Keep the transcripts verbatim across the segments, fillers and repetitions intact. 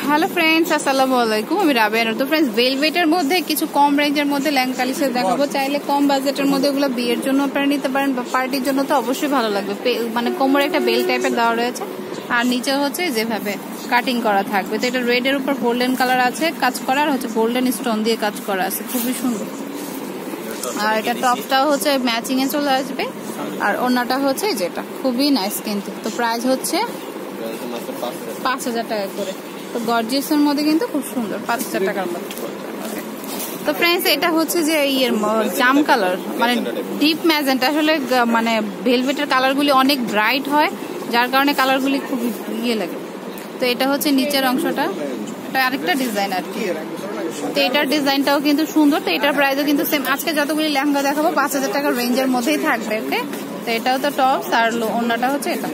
Hello friends, আসসালামু আলাইকুম। আমি রাবেয়া। তো ফ্রেন্ডস, ভেলভেটের মধ্যে কিছু কম রেঞ্জের মধ্যে লেহেঙ্গা কালেকশন দেখাবো। চাইলে কম বাজেটের মধ্যে ওগুলো বিয়ের জন্য আপনারা নিতে পারেন বা পার্টির জন্য তো অবশ্যই ভালো লাগবে। মানে কোমরে একটা বেল টাইপের দেওয়া রয়েছে আর নিচে হচ্ছে যেভাবে কাটিং করা থাকবে। তো এটা রেড এর উপর গোল্ডেন কালার আছে কাজ করা, আর হচ্ছে গোল্ডেন স্টোন দিয়ে কাজ করা আছে, খুবই সুন্দর। আর এটা টপটাও হচ্ছে ম্যাচিং এ চলে আসবে, আর ওড়নাটা হচ্ছে যেটা খুবই নাইস কিন্তু। তো প্রাইস হচ্ছে পাঁচ হাজার টাকা করে। তো গর্জিয়াসের মধ্যে কিন্তু খুব সুন্দর, পাঁচ হাজার টাকার মধ্যে। তো ফ্রেন্ডস, এটা হচ্ছে যে ইয়ের জাম কালার, মানে ডিপ ম্যাজেন্টা। আসলে মানে ভেলভেটের কালারগুলি অনেক ব্রাইট হয়, যার কারণে কালারগুলি খুব ইয়ে লাগে। তো এটা হচ্ছে নিচের অংশটা, এটা আরেকটা ডিজাইন আর কি। তো এটার ডিজাইনটাও কিন্তু সুন্দর। তো এটার প্রাইসও কিন্তু সেম। আজকে যতগুলি লেহেঙ্গা দেখাবো পাঁচ হাজার টাকার রেঞ্জের মধ্যেই থাকবে। ওকে, তো এটাও তো টপস, আর ওড়নাটা হচ্ছে এটা।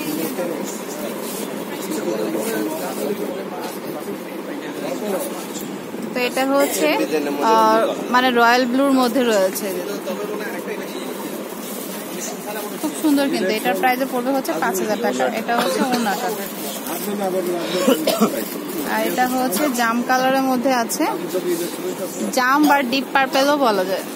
তো এটা হচ্ছে মানে রয়্যাল ব্লুর মধ্যে রয়েছে, খুব সুন্দর কিন্তু। এটার প্রাইসে পড়বে হচ্ছে পাঁচ হাজার টাকা। এটা হচ্ছে ওড়নাটা, আর এটা হচ্ছে জাম কালারের মধ্যে আছে, জাম বা ডিপ পার্পেলও বলা যায়।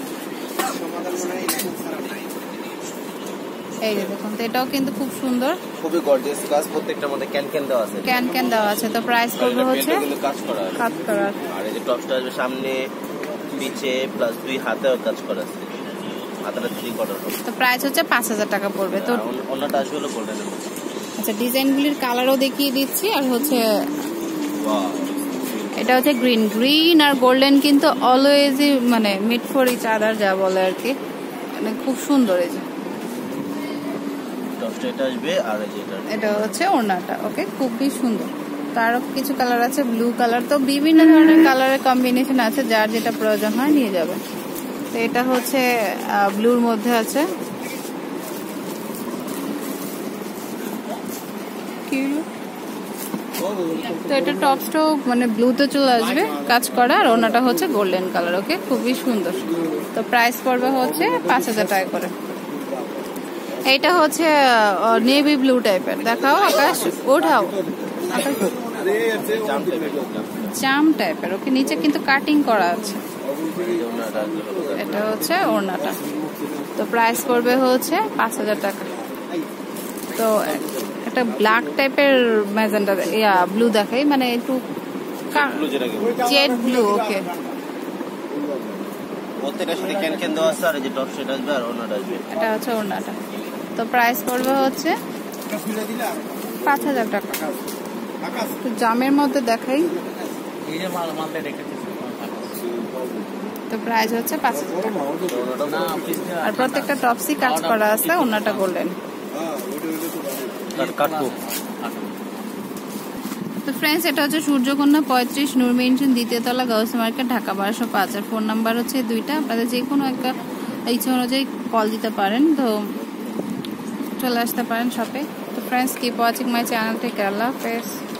এই যে দেখুন, তো এটাও কিন্তু খুব সুন্দর, খুবই গর্জিয়াস কাজ। প্রত্যেকটার মধ্যে ক্যান ক্যান দেওয়া আছে, ক্যান ক্যান দেওয়া আছে। তো প্রাইস পড়বে হচ্ছে কাজ করা কাজ করা, আর এই যে টপসটা আসবে সামনে পিছে প্লাস দুই হাতেও কাজ করা আছে, হাতাটা থ্রি কোয়ার্টার। তো প্রাইস হচ্ছে পাঁচ হাজার টাকা পড়বে। তো ওনাটা আসবে হলো গোল্ডেন। আচ্ছা, ডিজাইনগুলির কালারও দেখিয়ে দিচ্ছি। আর হচ্ছে এটা হচ্ছে গ্রিন গ্রিন আর গোল্ডেন, কিন্তু অলওয়েজই মানে মিট ফর ইচ আদার যা বলে আর কি, মানে খুব সুন্দর। এই যে এটা আসবে, আর এটা হচ্ছে ওড়নাটা। ওকে, খুবই সুন্দর। তারও কিছু কালার আছে, ব্লু কালার। তো বিভিন্ন ধরনের কালারের কম্বিনেশন আছে, যার যেটা প্রয়োজন হয় নিয়ে যাবে। তো এটা হচ্ছে ব্লুর মধ্যে আছে, তো এটা টপসটাও মানে ব্লুতে চলে আসবে কাজ করা, আর ওড়নাটা হচ্ছে গোল্ডেন কালার। ওকে, খুবই সুন্দর। তো প্রাইস পড়বে হচ্ছে পাঁচ হাজার টাকা করে। এইটা হচ্ছে নেভি ব্লু টাইপের। দেখাও আকাশ, ওঠাও জাম টাইপের। ওকে, নিচে কিন্তু কাটিং করা আছে। এটা হচ্ছে ওড়নাটা। তো প্রাইস পড়বে হচ্ছে পাঁচ হাজার টাকা। তো একটা ব্ল্যাক টাইপের ম্যাজেন্টা ইয়া ব্লু দেখাই, মানে একটু জেড ব্লু। ওকে, এটা হচ্ছে ওড়নাটা। তো প্রাইস পড়বে হচ্ছে পাঁচ হাজার টাকা। তো জামের মধ্যে দেখাই, তো প্রাইস হচ্ছে পাঁচ হাজার টাকা। আর প্রত্যেকটা টপসি কাজ করা আছে, ওড়নাটা গোল্ডেন। তো ফ্রেন্ডস, এটা হচ্ছে সূর্যকন্যা পঁয়ত্রিশ, নূর মেনশন, দ্বিতীয় তলা, গাউস মার্কেট, ঢাকা বারোশো পাঁচ। আর ফোন নাম্বার হচ্ছে দুইটা। আপনাদের যে কোনো একটা ইচ্ছা অনুযায়ী কল দিতে পারেন, তো চলে আসতে পারেন শপে। তো friends, keep watching my channel. Take care, আল্লাহ হাফেজ।